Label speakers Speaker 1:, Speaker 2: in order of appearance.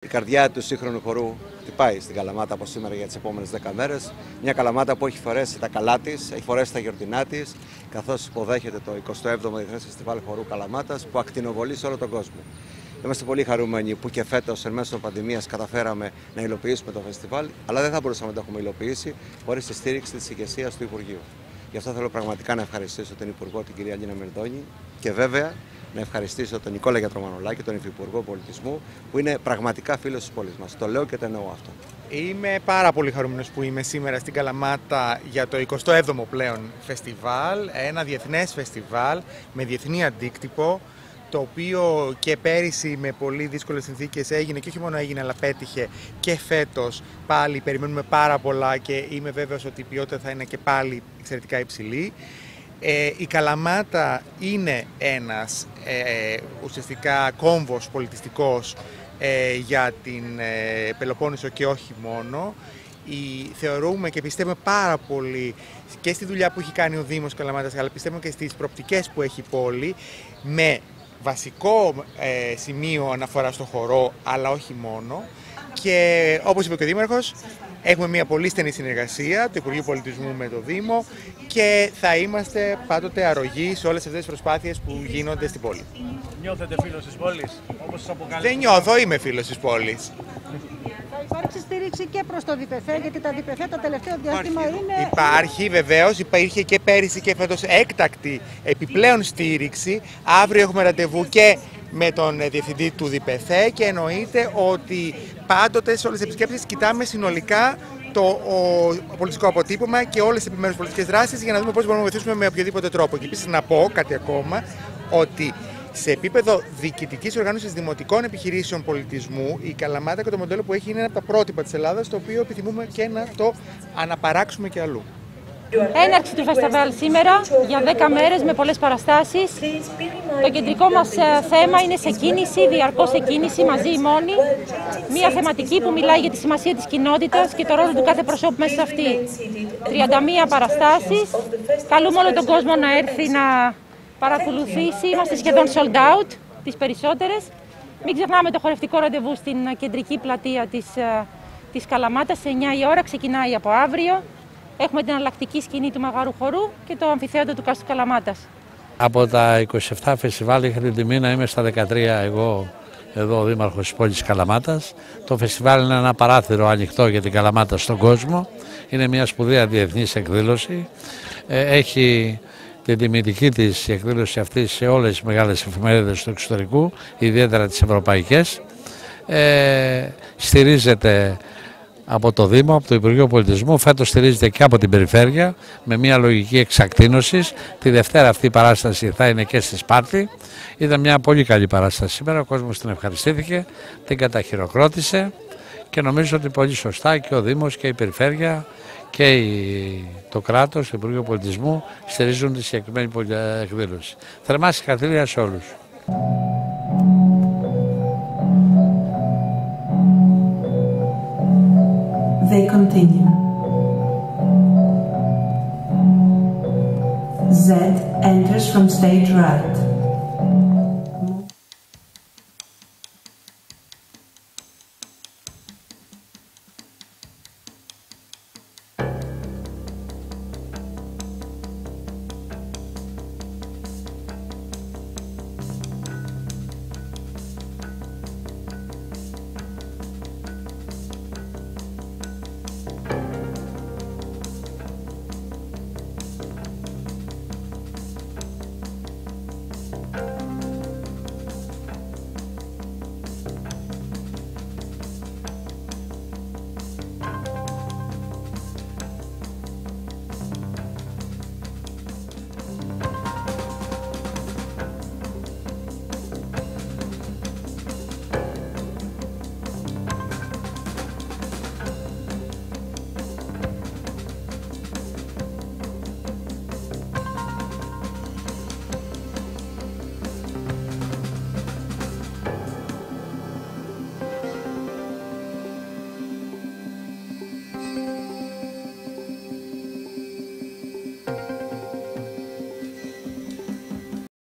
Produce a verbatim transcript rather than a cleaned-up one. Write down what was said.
Speaker 1: Η καρδιά του σύγχρονου χορού χτυπάει στην Καλαμάτα από σήμερα για τις επόμενες δέκα μέρες. Μια Καλαμάτα που έχει φορέσει τα καλά της, έχει φορέσει τα γιορτινά της, καθώς υποδέχεται το εικοστό έβδομο Διεθνές Φεστιβάλ Χορού Καλαμάτας που ακτινοβολεί σε όλο τον κόσμο. Είμαστε πολύ χαρούμενοι που και φέτος, εν μέσω πανδημίας, καταφέραμε να υλοποιήσουμε το φεστιβάλ, αλλά δεν θα μπορούσαμε να το έχουμε υλοποιήσει χωρίς τη στήριξη της ηγεσίας του Υπουργείου. Γι' αυτό θέλω πραγματικά να ευχαριστήσω τον Υπουργό, την κυρία Λίνα Μενδώνη, και βέβαια να ευχαριστήσω τον Νικόλα Γιατρομανολάκη, τον Υφυπουργό Πολιτισμού, που είναι πραγματικά φίλος της πόλης μας. Το λέω και το εννοώ αυτό.
Speaker 2: Είμαι πάρα πολύ χαρούμενος που είμαι σήμερα στην Καλαμάτα για το εικοστό έβδομο πλέον φεστιβάλ, ένα διεθνές φεστιβάλ με διεθνή αντίκτυπο, το οποίο και πέρυσι με πολύ δύσκολες συνθήκες έγινε και όχι μόνο έγινε αλλά πέτυχε και φέτος πάλι. Περιμένουμε πάρα πολλά και είμαι βέβαιος ότι η ποιότητα θα είναι και πάλι εξαιρετικά υψηλή. Ε, η Καλαμάτα είναι ένας ε, ουσιαστικά κόμβος πολιτιστικός ε, για την ε, Πελοπόννησο και όχι μόνο. Η, θεωρούμε και πιστεύουμε πάρα πολύ και στη δουλειά που έχει κάνει ο Δήμος Καλαμάτας, αλλά πιστεύουμε και στις προοπτικές που έχει η πόλη, με βασικό ε, σημείο αναφορά στο χορό, αλλά όχι μόνο. Και όπως είπε και ο Δήμαρχος, έχουμε μια πολύ στενή συνεργασία του Υπουργείου Πολιτισμού με το Δήμο και θα είμαστε πάντοτε αρρωγοί σε όλες αυτές τις προσπάθειες που γίνονται στην πόλη.
Speaker 3: Νιώθετε φίλος της πόλης, όπως σας αποκαλείτε?
Speaker 2: Δεν νιώθω, είμαι φίλος της πόλης.
Speaker 4: Θα υπάρξει στήριξη και προς το ΔΠΘ, γιατί τα ΔΠΘ το τελευταίο διάστημα
Speaker 2: Υπάρχει,
Speaker 4: είναι...
Speaker 2: Υπάρχει βεβαίως, υπήρχε και πέρυσι και φέτος έκτακτη επιπλέον στήριξη. Αύριο έχουμε ραντεβού και με τον διευθυντή του ΔΠΘ και εννοείται ότι πάντοτε σε όλες τις επισκέψεις κοιτάμε συνολικά το ο, πολιτικό αποτύπωμα και όλες τις επιμέρους πολιτικές δράσεις για να δούμε πώς μπορούμε να βοηθήσουμε με οποιοδήποτε τρόπο. Και επίσης να πω κάτι ακόμα, ότι σε επίπεδο διοικητικής οργάνωσης δημοτικών επιχειρήσεων πολιτισμού, η Καλαμάτα και το μοντέλο που έχει είναι ένα από τα πρότυπα της Ελλάδας, το οποίο επιθυμούμε και να το αναπαράξουμε και αλλού.
Speaker 5: Έναρξη του φεστιβάλ σήμερα για δέκα μέρες με πολλές παραστάσεις. Το κεντρικό μας θέμα είναι σε κίνηση, διαρκώς σε κίνηση, μαζί οι μόνοι. Μια θεματική που μιλάει για τη σημασία της κοινότητας και το ρόλο του κάθε προσώπου μέσα σε αυτή. τριάντα μία παραστάσεις. Καλούμε όλο τον κόσμο να έρθει να παρακολουθήσει. Είμαστε σχεδόν sold out, τις περισσότερες. Μην ξεχνάμε το χορευτικό ραντεβού στην κεντρική πλατεία της, της Καλαμάτας. Σε εννιά η ώρα ξεκινάει από αύριο. Έχουμε την εναλλακτική σκηνή του Μαγάρου Χορού και το αμφιθέατρο του Κάστρου Καλαμάτας.
Speaker 6: Από τα είκοσι επτά φεστιβάλ είχα την τιμή να είμαι στα δεκατρία εγώ εδώ ο Δήμαρχος της πόλης Καλαμάτας. Το φεστιβάλ είναι ένα παράθυρο ανοιχτό για την Καλαμάτα στον κόσμο. Είναι μια σπουδαία διεθνής εκδήλωση. Έχει την τιμητική της εκδήλωση αυτή σε όλες τις μεγάλες εφημερίδες του εξωτερικού, ιδιαίτερα τις ευρωπαϊκές. Ε, στηρίζεται από το Δήμο, από το Υπουργείο Πολιτισμού, φέτος στηρίζεται και από την περιφέρεια με μια λογική εξακτίνωσης. Τη Δευτέρα αυτή η παράσταση θα είναι και στη Σπάρτη. Ήταν μια πολύ καλή παράσταση σήμερα, ο κόσμος την ευχαριστήθηκε, την καταχειροκρότησε και νομίζω ότι πολύ σωστά και ο Δήμος και η περιφέρεια και η, το κράτος, το Υπουργείο Πολιτισμού στηρίζουν τη συγκεκριμένη εκδήλωση. Θερμά συγχαρητήρια σε όλους.
Speaker 7: They continue. Z enters from stage right.